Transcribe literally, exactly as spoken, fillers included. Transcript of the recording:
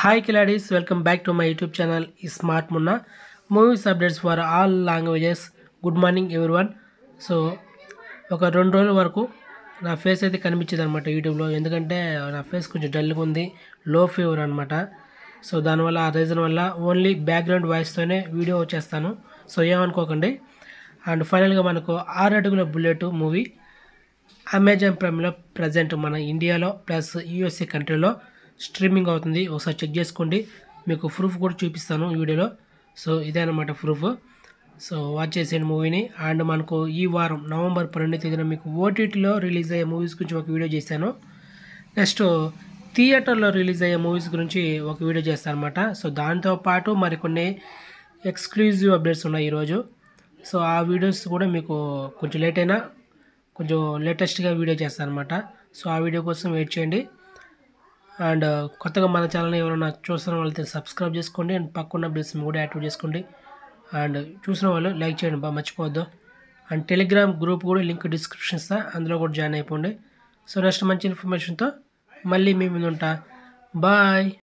Hi Kiladis, welcome back to my YouTube channel Smart Munna. Movies updates for all languages. Good morning everyone. So ఒక రెండు రోజుల వరకు నా face అయితే కనిపించదు అనమాట యూట్యూబ్లో, ఎందుకంటే నా ఫేస్ కొంచెం డల్గా ఉంది, లో ఫీవర్ అనమాట. సో దానివల్ల ఆ రీజన్ వల్ల ఓన్లీ బ్యాక్గ్రౌండ్ వాయిస్తోనే వీడియో వచ్చేస్తాను, సో ఏమనుకోకండి. అండ్ ఫైనల్గా మనకు ఆరు అడుగుల బుల్లెట్ మూవీ అమెజాన్ ప్రైమ్లో ప్రజెంట్ మన ఇండియాలో ప్లస్ యూఎస్ఏ కంట్రీలో స్ట్రీమింగ్ అవుతుంది. ఒకసారి చెక్ చేసుకోండి, మీకు ప్రూఫ్ కూడా చూపిస్తాను ఈ వీడియోలో. సో ఇదే అనమాట ప్రూఫ్. సో వాచ్ చేసేయండి మూవీని. అండ్ మనకు ఈ వారం నవంబర్ పన్నెండు తేదీన మీకు ఓటీటీలో రిలీజ్ అయ్యే మూవీస్ గురించి ఒక వీడియో చేశాను. నెక్స్ట్ థియేటర్లో రిలీజ్ అయ్యే మూవీస్ గురించి ఒక వీడియో చేస్తాను అనమాట. సో దాంతోపాటు మరికొన్ని ఎక్స్క్లూజివ్ అప్డేట్స్ ఉన్నాయి ఈరోజు. సో ఆ వీడియోస్ కూడా మీకు కొంచెం లేట్ అయినా కొంచెం లేటెస్ట్గా వీడియో చేస్తాను అనమాట. సో ఆ వీడియో కోసం వెయిట్ చేయండి. అండ్ కొత్తగా మన ఛానల్ని ఎవరైనా చూస్తున్న వాళ్ళైతే సబ్స్క్రైబ్ చేసుకోండి, అండ్ పక్కన్న బెల్స్ కూడా యాక్టివేట్ చేసుకోండి. అండ్ చూసిన వాళ్ళు లైక్ చేయండి బాగా మర్చిపోవద్దు. అండ్ టెలిగ్రామ్ గ్రూప్ కూడా లింక్ డిస్క్రిప్షన్ ఇస్తా, అందులో కూడా జాయిన్ అయిపోండి. సో నెక్స్ట్ మంచి ఇన్ఫర్మేషన్తో మళ్ళీ మీ ముందు ఉంటా. బాయ్.